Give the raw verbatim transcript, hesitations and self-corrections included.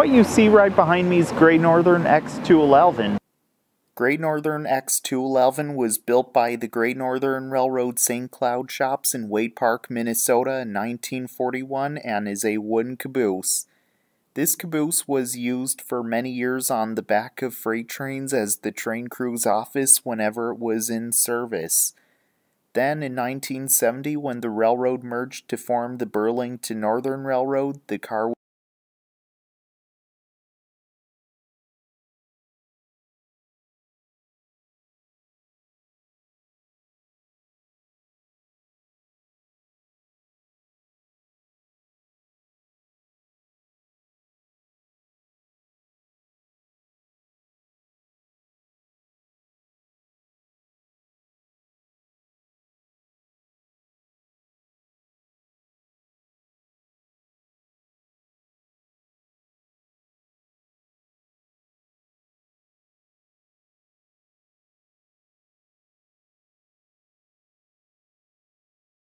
What you see right behind me is Great Northern X two eleven. Great Northern X two eleven was built by the Great Northern Railroad Saint Cloud shops in Wade Park, Minnesota in nineteen forty-one and is a wooden caboose. This caboose was used for many years on the back of freight trains as the train crew's office whenever it was in service. Then in nineteen seventy, when the railroad merged to form the Burlington Northern Railroad, the car